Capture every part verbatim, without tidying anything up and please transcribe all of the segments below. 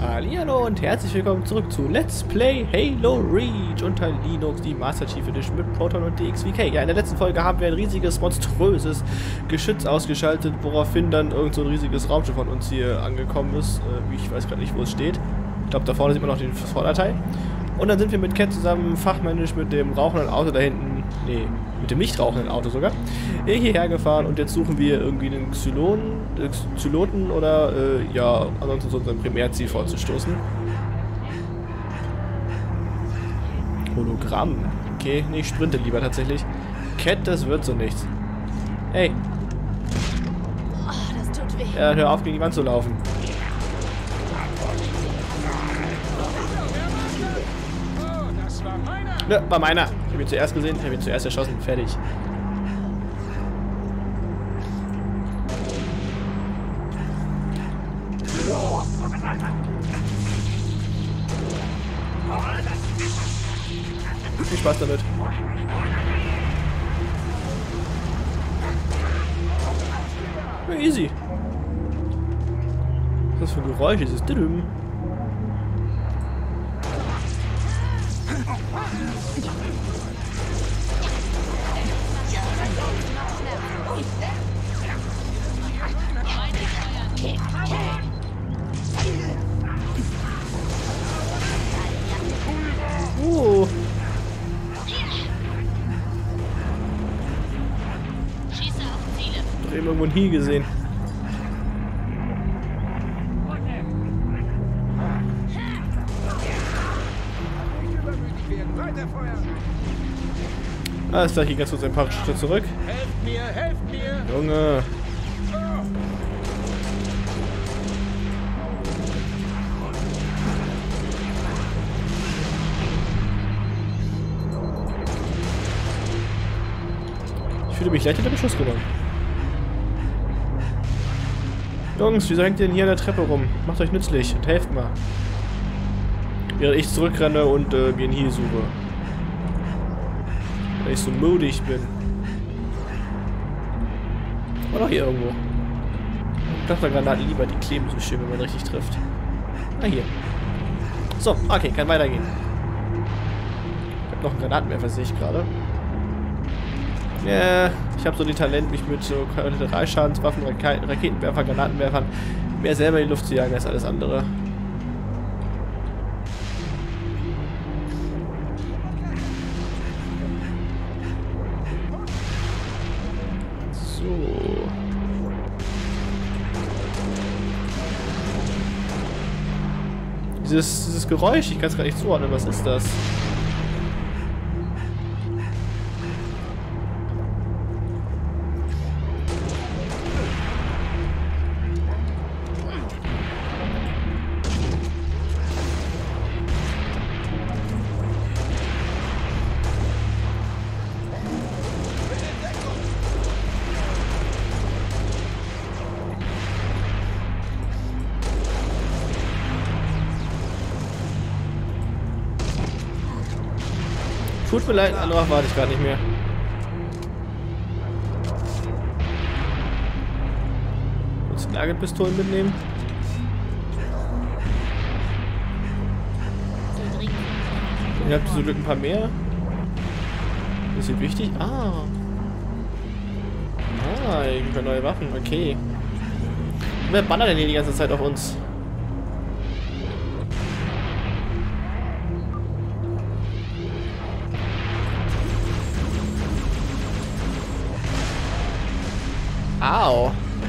Hallihallo und herzlich willkommen zurück zu Let's Play Halo Reach unter Linux, die Master Chief Edition mit Proton und D X V K. Ja, in der letzten Folge haben wir ein riesiges, monströses Geschütz ausgeschaltet, woraufhin dann irgend so ein riesiges Raumschiff von uns hier angekommen ist. Äh, ich weiß gerade nicht, wo es steht. Ich glaube, da vorne sieht man noch den Vorderteil. Und dann sind wir mit Cat zusammen fachmännisch mit dem rauchenden Auto da hinten, nee, mit dem nicht rauchenden Auto sogar, hierher gefahren und jetzt suchen wir irgendwie einen Xylon, äh, Zyloten oder, äh, ja, ansonsten zu unserem Primärziel vorzustoßen. Hologramm. Okay, nee, ich sprinte lieber tatsächlich. Cat, das wird so nichts. Hey. Oh, das tut weh. Ja, hör auf, gegen die Wand zu laufen. Ne, war meiner. Ich habe ihn zuerst gesehen, ich habe ihn zuerst erschossen. Fertig. Viel Spaß damit. Ja, easy. Was ist das für ein Geräusch? Dieses Düdüm. Uh. Doch eben irgendwo ein Hiel gesehen. Alles klar, hier ganz kurz ein paar Schritte zurück. Helft mir, helft mir! Junge. Ich fühle mich leicht hinter Beschuss genommen. Jungs, wieso hängt ihr denn hier an der Treppe rum? Macht euch nützlich und helft mal. Während ich zurückrenne und äh, mir einen Heal suche. Weil ich so mutig bin. Oder hier irgendwo. Plasmagranaten lieber, die kleben so schön, wenn man richtig trifft. Ah, hier. So, okay, kann weitergehen. Ich habe noch einen Granatenwerfer, sehe ich gerade. Ja, ich habe so die Talent, mich mit so Kollateralschadenswaffen, Raketenwerfer, Granatenwerfern mehr selber in die Luft zu jagen als alles andere. So. Dieses, dieses Geräusch, ich kann es gar nicht zuordnen, was ist das? Tut mir leid, andere warte ich gerade nicht mehr. Kurz Lagerpistolen mitnehmen. Ihr habt zum Glück ein paar mehr. Das ist wichtig. Ah. Ah, irgendwie neue Waffen. Okay. Wer ballert denn hier die ganze Zeit auf uns? Au.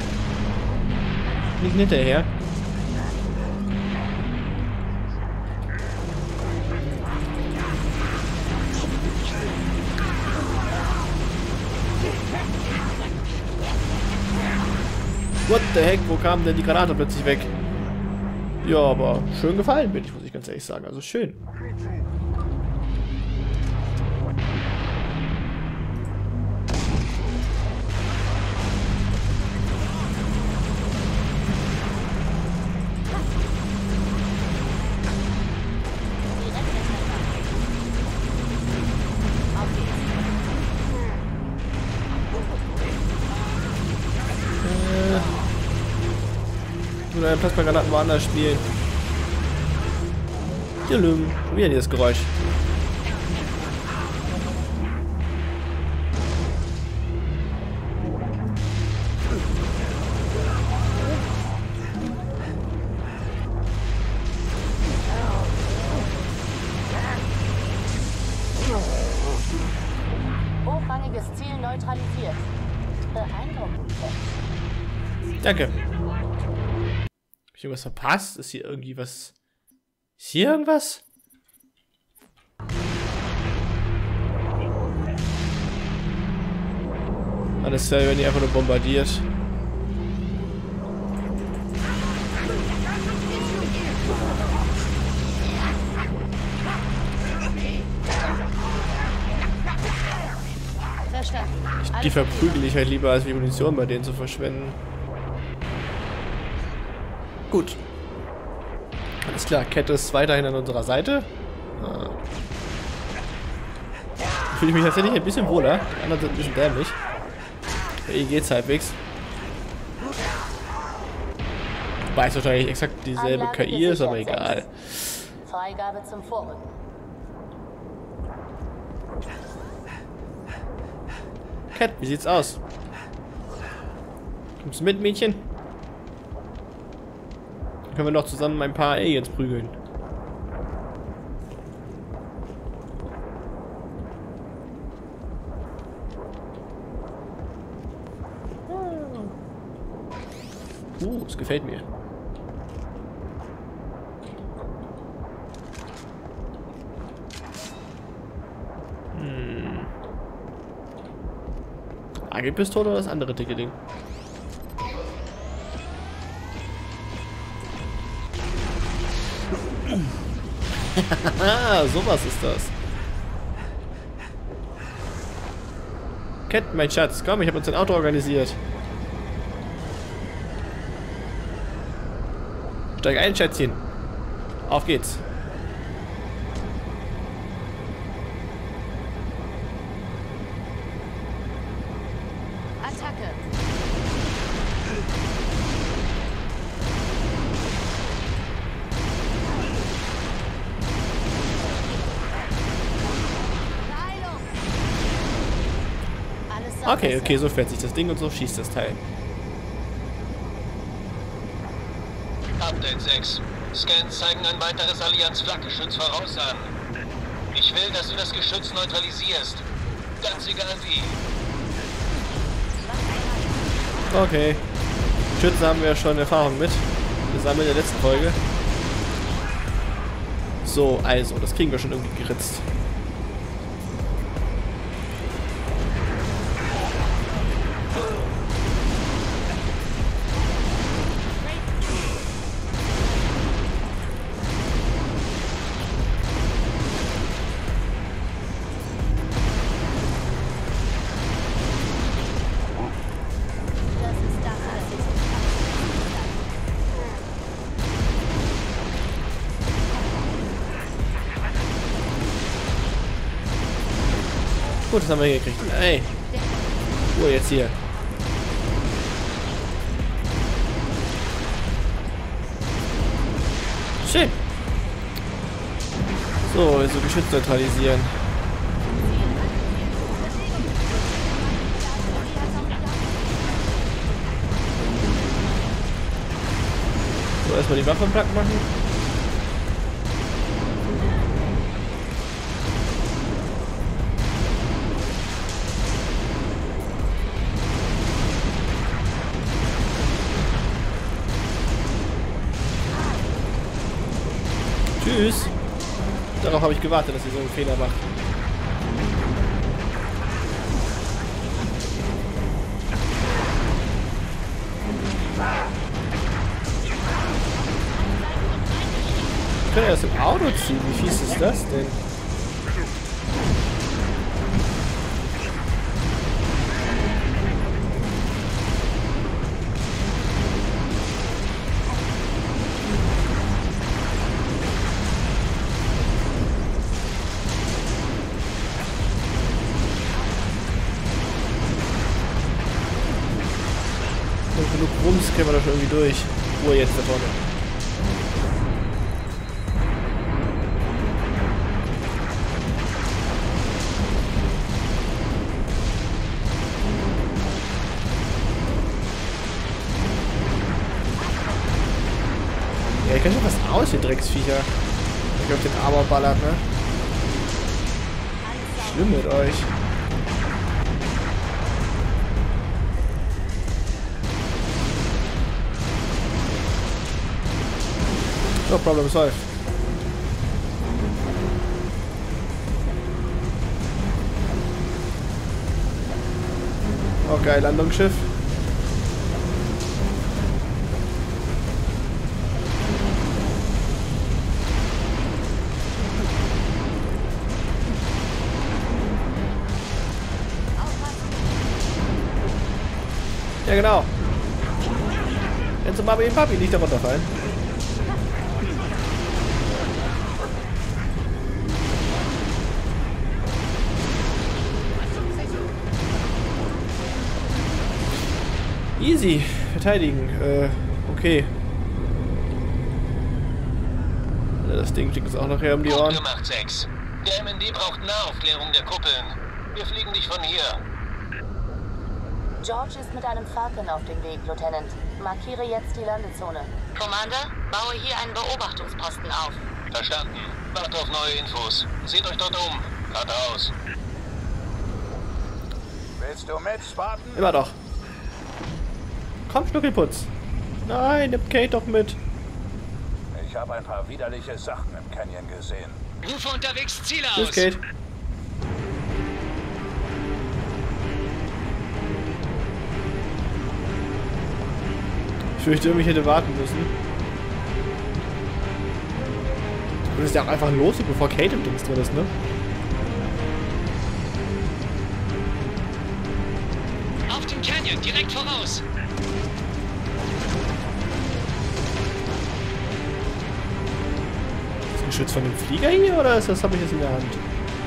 Nicht hinterher. What the heck, wo kam denn die Granate plötzlich weg? Ja, aber schön gefallen bin ich, muss ich ganz ehrlich sagen. Also schön. Oder Plasmagranaten woanders spielen. Schon wieder dieses Geräusch. Hochrangiges Ziel neutralisiert. Beeindruckend. Danke. Hab ich irgendwas verpasst? Ist hier irgendwie was... Ist hier irgendwas? Alles klar, wir werden hier einfach nur bombardiert. Verstanden. Die verprügel ich halt lieber, als die Munition bei denen zu verschwenden. Gut. Alles klar, Kette ist weiterhin an unserer Seite. Ah. Fühle ich mich tatsächlich ein bisschen wohler. Die anderen sind ein bisschen dämlich. Bei ihr geht's halbwegs. Wobei es wahrscheinlich exakt dieselbe K I ist, aber egal. Freigabe zum Vorrücken. Cat, wie sieht's aus? Kommst du mit, Mädchen? Dann können wir noch zusammen ein paar Aliens prügeln. Uh, es gefällt mir. Hm. A G-Pistole oder das andere dicke Ding? Haha, sowas ist das. Cat, mein Schatz, komm, ich habe uns ein Auto organisiert. Steig ein, Schätzchen. Auf geht's. Attacke. Heilung. Alles Okay, okay, so fährt sich das Ding und so schießt das Teil. Update sechs. Scans zeigen ein weiteres Allianz-Flakgeschütz voraussagen. Ich will, dass du das Geschütz neutralisierst. Ganz egal wie. Okay. Schützen haben wir ja schon Erfahrung mit. Das haben wir in der letzten Folge. So, also, das kriegen wir schon irgendwie geritzt. Gut, das haben wir hingekriegt. Ey. Ruhe jetzt hier. Schön. So, so Geschütz neutralisieren. So, erstmal die Waffe platt machen. Tschüss. Darauf habe ich gewartet, dass sie so einen Fehler macht. Ich kann ja aus dem Auto ziehen. Wie fies ist das denn? Genug Rums kämen wir da schon irgendwie durch. Ruhe jetzt da vorne. Kennt ihr was aus, ihr Drecksviecher? Ich auf den Armor ballert, ne? Schlimm mit euch. No problem solved. Okay, Landungsschiff. Ja, genau. Wenn zum Mami und Papi nicht darunter fallen. Easy. Verteidigen. Äh, okay. Das Ding fliegt uns auch noch her um die Ohren. Gut gemacht, sechs. Der M N D braucht Nahaufklärung der Kuppeln. Wir fliegen dich von hier. George ist mit einem Falcon auf dem Weg, Lieutenant. Markiere jetzt die Landezone. Commander, baue hier einen Beobachtungsposten auf. Verstanden. Warte auf neue Infos. Seht euch dort um. Geradeaus. Willst du mit, Spartan? Immer doch. Komm, Schnuckelputz. Nein, nimm Kate doch mit. Ich habe ein paar widerliche Sachen im Canyon gesehen. Rufe unterwegs Ziele Tschüss, aus. Kate. Ich fürchte, ich hätte warten müssen. Du bist ja auch einfach los, bevor Kate im Dings drin ist, ne? Auf den Canyon, direkt voraus. Ist das Geschütz von dem Flieger hier oder ist das, habe ich jetzt in der Hand?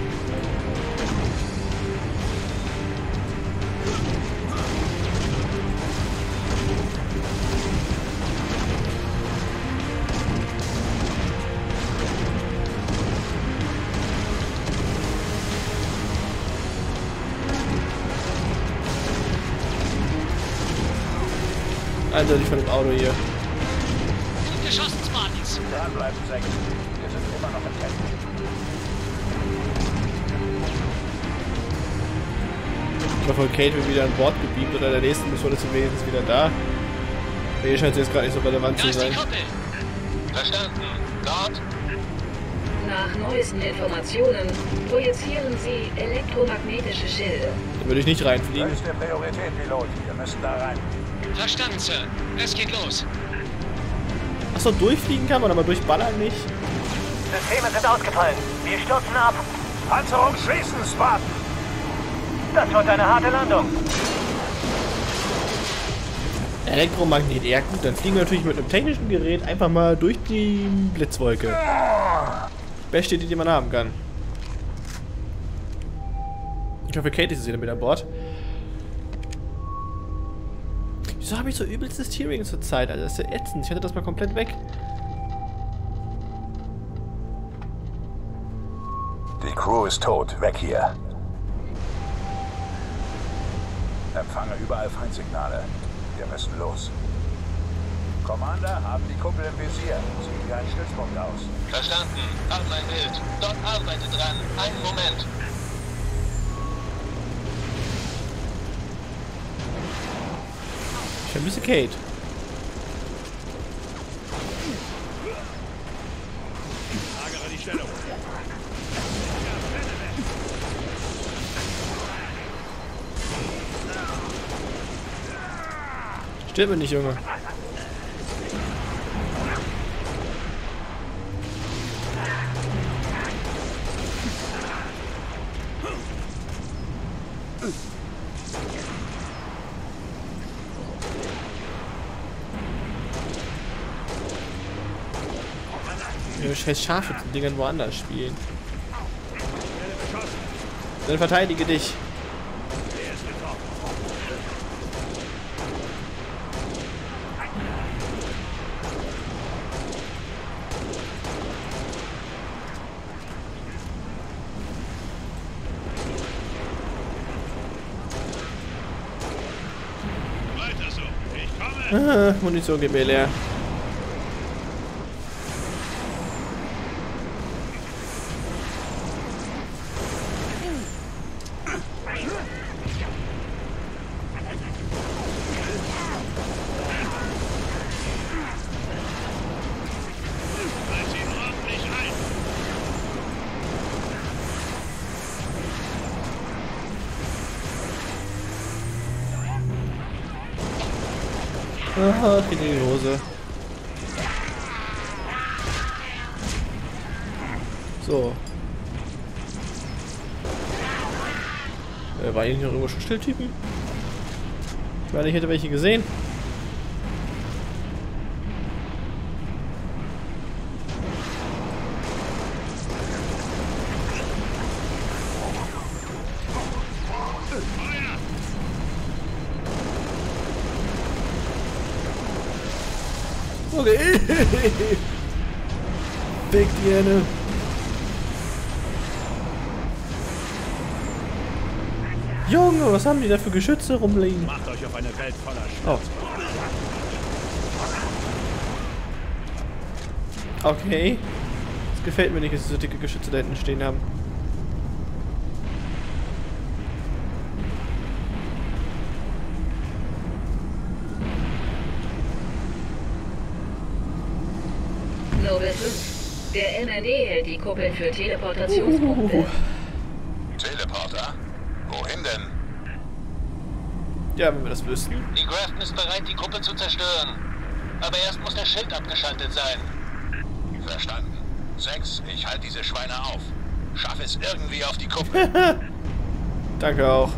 Eindeutig von dem Auto hier. Gut geschossen, Spartans. Dranbleiben, sechs. Wir sind immer noch im Canyon. Ich hoffe, Kate wird wieder an Bord gebeamt oder der nächsten Mission ist sie wenigstens wieder da. Hier scheint sie jetzt gerade nicht so relevant Da zu ist die sein. Kuppel. Verstanden. Dort. Nach neuesten Informationen projizieren Sie elektromagnetische Schilde. Da würde ich nicht reinfliegen. Höchste Priorität, Pilot. Wir müssen da rein. Verstanden, Sir. Es geht los. Achso, durchfliegen kann man, aber durchballern nicht. Systeme sind ausgefallen. Wir stürzen ab. Panzerung schließen, Spartan! Das wird eine harte Landung. Elektromagnet, ja gut, dann fliegen wir natürlich mit einem technischen Gerät einfach mal durch die Blitzwolke. Beste Idee, die man haben kann. Ich hoffe, Kate ist wieder mit an Bord. Wieso habe ich so übelstes Steering zur Zeit? Also das ist ja ätzend. Ich hatte das mal komplett weg. Die Crew ist tot. Weg hier. Empfange überall Feindsignale. Wir müssen los. Commander, haben die Kuppel im Visier. Ziehen wir einen Stützpunkt aus. Verstanden. Haben ein Bild. Dort arbeitet dran. Einen Moment. Ich vermisse Kate. Lagere die Stellung. Stimmt mir nicht, Junge. Ja, scheiß Scharfschützen-Dingern woanders spielen. Dann verteidige dich. Weiter so. Ich komme. Ah, Munition geht mir leer. Aha, geht in die Hose. So. Äh, war hier noch irgendwo Schutzschildtypen? Ich meine, ich hätte welche gesehen. Okay. Big Diane. Junge, was haben die da für Geschütze rumliegen? Macht euch auf eine Welt voller Schmerz. Oh. Okay. Das gefällt mir nicht, dass sie so dicke Geschütze da hinten stehen haben. Noble fünf. Der M R D hält die Kuppeln für Teleportationspunkte. Uh. Teleporter? Wohin denn? Ja, wenn wir das wüssten. Die Grafton ist bereit, die Kuppel zu zerstören. Aber erst muss der Schild abgeschaltet sein. Verstanden. Sechs, ich halte diese Schweine auf. Schaff es irgendwie auf die Kuppel. Danke auch.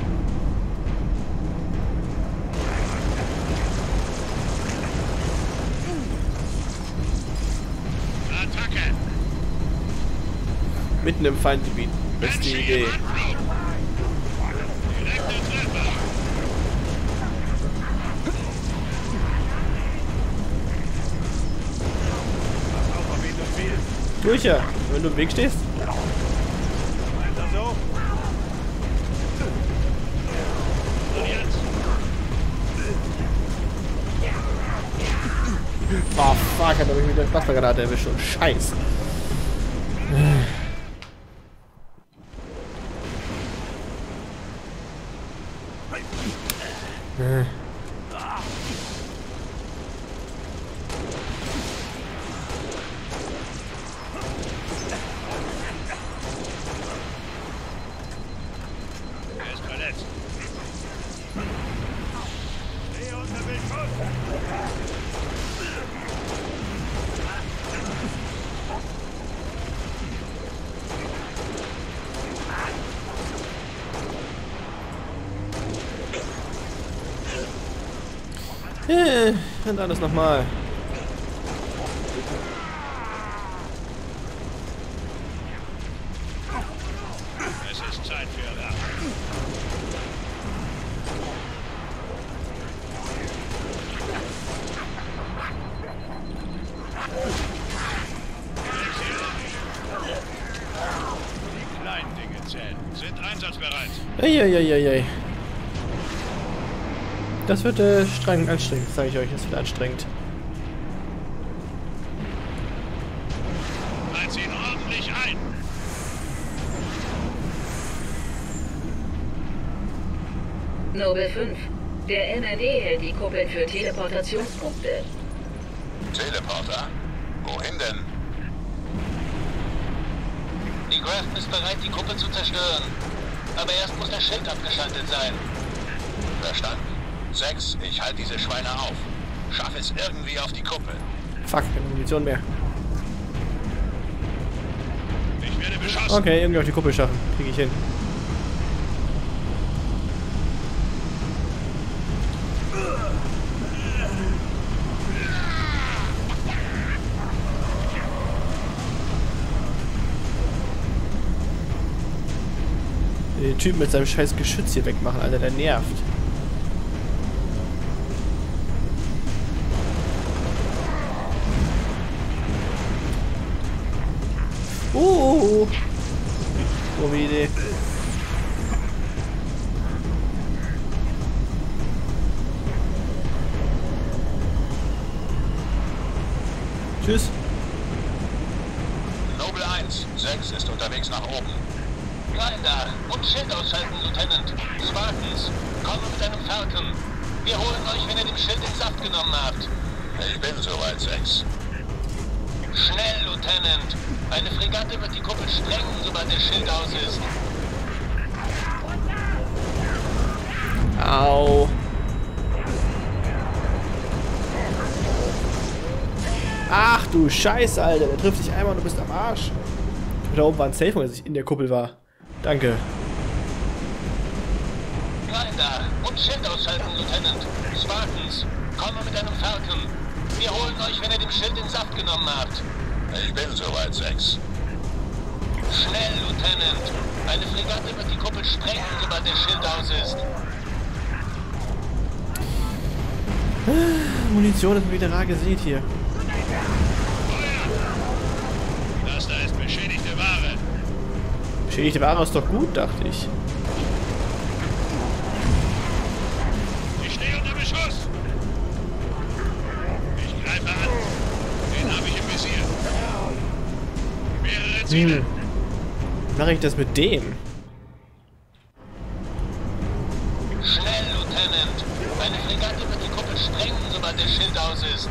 Attacke! Mitten im Feindgebiet. Beste Idee. Durch ja, wenn du im Weg stehst. Oh fuck, hat er mich mit der Plasmagranate erwischt und Scheiß. Er ist verletzt. Stehe unter Beschuss. Äh, und alles nochmal. Es ist Zeit für Rache. Die kleinen Dinge zählen. Sind einsatzbereit. Eieieiei. Das wird äh, streng anstrengend, sage ich euch. Das wird anstrengend. Halt ihn ordentlich ein. Noble fünf. Der M R D hält die Kuppeln für Teleportationspunkte. Teleporter? Wohin denn? Die Grafton ist bereit, die Kuppel zu zerstören. Aber erst muss der Schild abgeschaltet sein. Verstanden. Sechs, ich halte diese Schweine auf. Schaff es irgendwie auf die Kuppel. Fuck, keine Munition mehr. Ich werde beschossen. Okay, irgendwie auf die Kuppel schaffen. Kriege ich hin. Den Typen mit seinem scheiß Geschütz hier wegmachen, Alter, der nervt. Uh, so wie Idee. Tschüss. Noble eins, sechs ist unterwegs nach oben. Rein da und Schild ausschalten, Lieutenant. Spartans, komm mit einem Falcon. Wir holen euch, wenn ihr den Schild in Saft genommen habt. Ich bin soweit, Sechs. Schnell, Lieutenant. Eine Fregatte wird die Kuppel sprengen, sobald der Schild aus ist. Au. Ach du Scheiße, Alter. Der trifft dich einmal und du bist am Arsch. Da oben war ein Safe, als ich in der Kuppel war. Danke. Rein da und Schild ausschalten, Lieutenant. Spartans, komme mit einem Falcon. Wir holen euch, wenn ihr dem Schild den Saft genommen habt. Ich bin soweit, sechs. Schnell, Lieutenant. Eine Fregatte wird die Kuppel sprengen, sobald der Schild aus ist. Munition ist wieder rar gesät hier. Das da ist beschädigte Ware. Beschädigte Ware ist doch gut, dachte ich. Ich stehe unter Beschuss. Ich greife an. Den habe ich im Visier. Mehrere Ziele. Hm. Mache ich das mit dem? Schnell, Lieutenant. Eine Fregatte wird die Kuppel sprengen, sobald der Schild aus ist.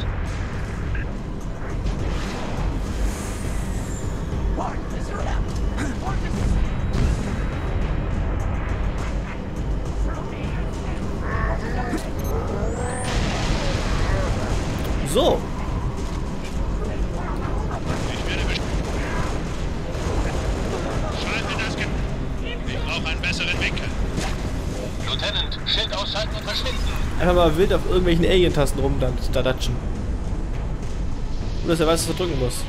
So. Ich werde besch- Schalte das Ge Ich brauche einen besseren Winkel. Lieutenant, Schild ausschalten und verschwinden. Einfach mal wild auf irgendwelchen Alien-Tasten rum, dann da datschen. Nur, dass er weiß, was er drücken muss.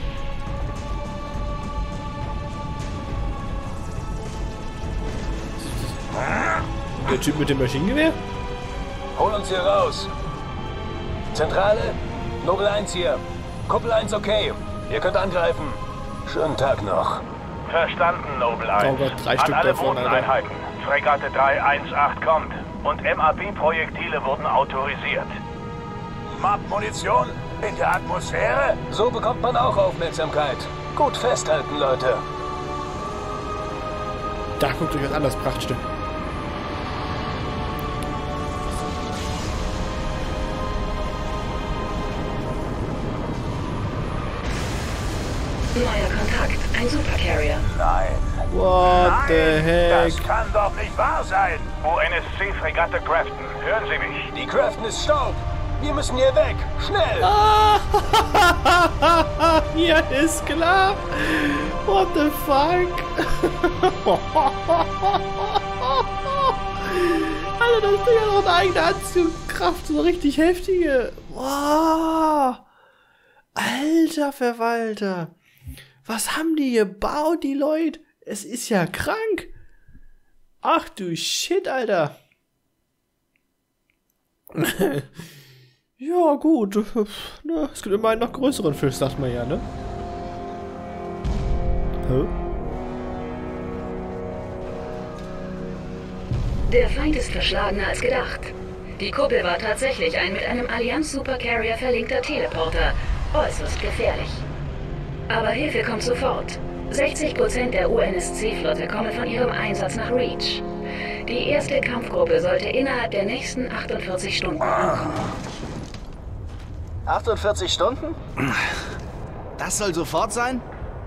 Der Typ mit dem Maschinengewehr? Hol uns hier raus. Zentrale? Nobel eins hier. Kuppel eins okay. Ihr könnt angreifen. Schönen Tag noch. Verstanden, Nobel eins. Oh Gott, drei An Stück alle davon, Alter. Bodeneinheiten. Fregatte drei eins acht kommt. Und M A B-Projektile wurden autorisiert. M A B-Munition? In der Atmosphäre? So bekommt man auch Aufmerksamkeit. Gut festhalten, Leute. Da guckt euch was an, das Prachtstück. Neuer Kontakt. Ein Supercarrier. Nein. What the Nein, heck? das kann doch nicht wahr sein. U N S C-Fregatte Crafton. Hören Sie mich. Die Crafton ist Staub. Wir müssen hier weg. Schnell. Ah, ja, ist klar. What the fuck? Alter, das Ding hat auch eine eigene Anzugkraft. So richtig heftige. Wow. Alter Verwalter. Was haben die gebaut, die Leute? Es ist ja krank. Ach du Shit, Alter. Ja, gut. Na, es gibt immer einen noch größeren Fisch, sagt man ja, ne? Hä? Der Feind ist verschlagener als gedacht. Die Kuppel war tatsächlich ein mit einem Allianz-Supercarrier verlinkter Teleporter. Äußerst gefährlich. Aber Hilfe kommt sofort. sechzig Prozent der U N S C-Flotte kommen von ihrem Einsatz nach Reach. Die erste Kampfgruppe sollte innerhalb der nächsten achtundvierzig Stunden ankommen. achtundvierzig Stunden? Das soll sofort sein?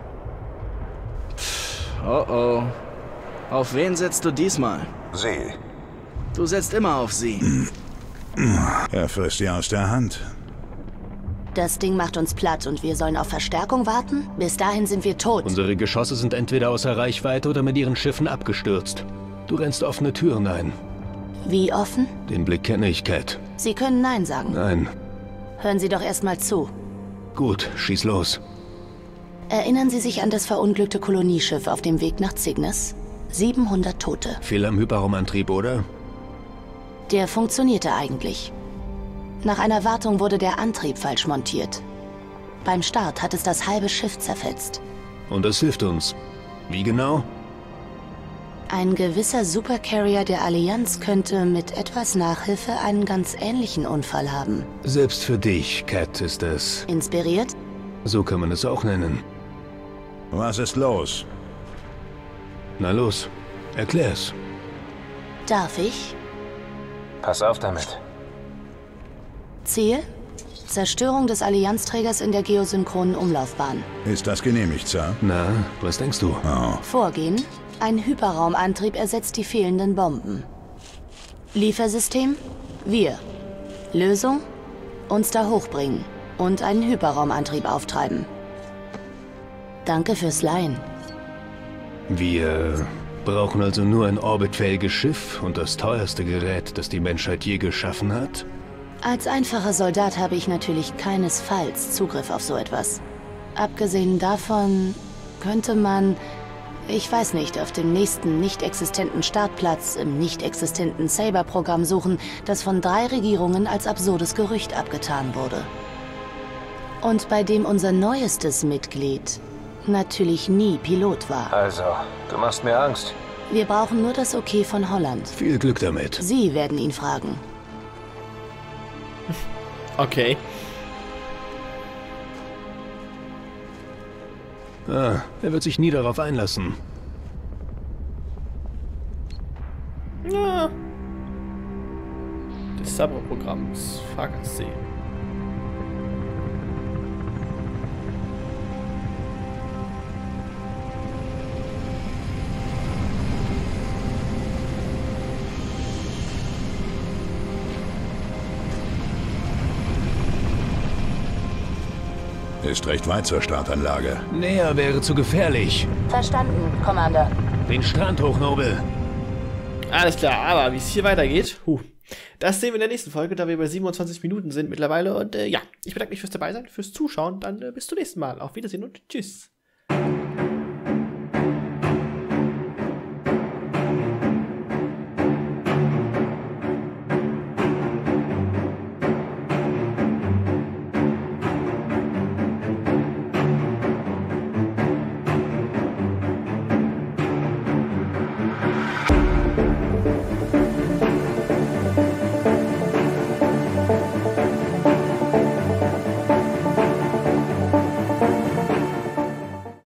Pff, oh oh. Auf wen setzt du diesmal? Sie. Du setzt immer auf sie. Er frisst sie aus der Hand. Das Ding macht uns platt und wir sollen auf Verstärkung warten? Bis dahin sind wir tot. Unsere Geschosse sind entweder außer Reichweite oder mit ihren Schiffen abgestürzt. Du rennst offene Türen ein. Wie offen? Den Blick kenne ich, Cat. Sie können Nein sagen. Nein. Hören Sie doch erstmal zu. Gut, schieß los. Erinnern Sie sich an das verunglückte Kolonieschiff auf dem Weg nach Cygnus? siebenhundert Tote. Fehler am Hyperraumantrieb, oder? Der funktionierte eigentlich. Nach einer Wartung wurde der Antrieb falsch montiert. Beim Start hat es das halbe Schiff zerfetzt. Und das hilft uns. Wie genau? Ein gewisser Supercarrier der Allianz könnte mit etwas Nachhilfe einen ganz ähnlichen Unfall haben. Selbst für dich, Cat, ist es... Inspiriert? So kann man es auch nennen. Was ist los? Na los, erklär's. Darf ich? Pass auf damit. Ziel? Zerstörung des Allianzträgers in der geosynchronen Umlaufbahn. Ist das genehmigt, Sir? Na, was denkst du? Oh. Vorgehen? Ein Hyperraumantrieb ersetzt die fehlenden Bomben. Liefersystem? Wir. Lösung? Uns da hochbringen. und einen Hyperraumantrieb auftreiben. Danke fürs Leihen. Wir brauchen also nur ein orbitfähiges Schiff und das teuerste Gerät, das die Menschheit je geschaffen hat? Als einfacher Soldat habe ich natürlich keinesfalls Zugriff auf so etwas. Abgesehen davon könnte man, ich weiß nicht, auf dem nächsten nicht existenten Startplatz im nicht existenten Saber-Programm suchen, das von drei Regierungen als absurdes Gerücht abgetan wurde. Und bei dem unser neuestes Mitglied natürlich nie Pilot war. Also, du machst mir Angst. Wir brauchen nur das Okay von Holland. Viel Glück damit. Sie werden ihn fragen. Okay. Ah, er wird sich nie darauf einlassen. Ja. Das Saber-Programm, das Fahrgastsee. Ist recht weit zur Startanlage. Näher wäre zu gefährlich. Verstanden, Commander. Den Strand hoch, Nobel. Alles klar, aber wie es hier weitergeht, huh, das sehen wir in der nächsten Folge, da wir bei siebenundzwanzig Minuten sind mittlerweile. Und äh, ja, ich bedanke mich fürs Dabeisein, fürs Zuschauen. Dann äh, bis zum nächsten Mal. Auf Wiedersehen und tschüss.